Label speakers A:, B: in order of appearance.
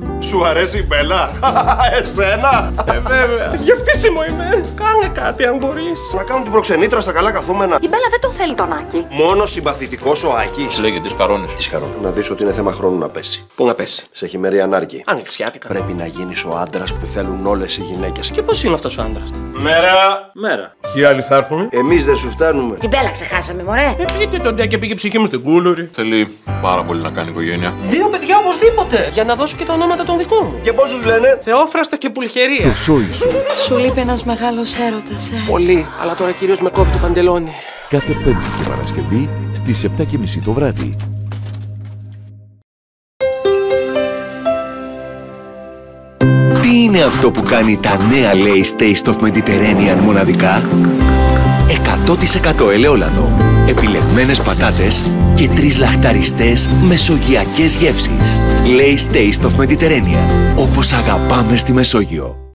A: Σου αρέσει η Μπέλα? Εσένα?
B: Βέβαια. Γευτήσιμο είμαι. Κάνε κάτι αν μπορείς.
A: Να κάνουν την προξενήτρα στα καλά καθούμενα.
C: Η Μπέλα δεν τον θέλει τον Άκη.
A: Μόνο συμπαθητικός ο Άκης.
D: Λέγεται τις καρόνες.
A: Τις καρόνες. Να δεις ότι είναι θέμα χρόνου να πέσει.
B: Πού να πέσει?
A: Σε χειμερή ανάρκη.
B: Ανοιξιάτικα.
A: Πρέπει να γίνεις ο άντρας που θέλουν όλες οι γυναίκες.
B: Και πώς είναι αυτός ο άντρας?
D: Μέρα.
B: Ποιοι άλλοι θα έρθουν?
A: Εμείς δεν σου φτάνουμε.
C: Την Μπέλα ξεχάσαμε, μωρέ.
B: Πείτε τον Ντέ και πήγε η ψυχή μου στην κούλουρη.
D: Θέλει πάρα πολύ να κάνει οικογένεια.
B: 2 παιδιά οπωσδήποτε. Για να δώσω και τα ονόματα των δικών μου.
A: Και πόσους λένε?
B: Θεόφραστο και Πουλχερία.
E: Το σόι σου.
C: Σου λείπει ένας μεγάλος έρωτας,
B: Πολύ, αλλά τώρα κυρίως με κόβει το παντελόνι.
E: Κάθε Πέμπτη και Παρασκευή στις 7:30 το βράδυ.
F: Τι είναι αυτό που κάνει τα νέα Lay's Taste of Mediterranean μοναδικά? 100% ελαιόλαδο, επιλεγμένες πατάτες και 3 λαχταριστές μεσογειακές γεύσεις. Lay's Taste of Mediterranean, όπως αγαπάμε στη Μεσόγειο.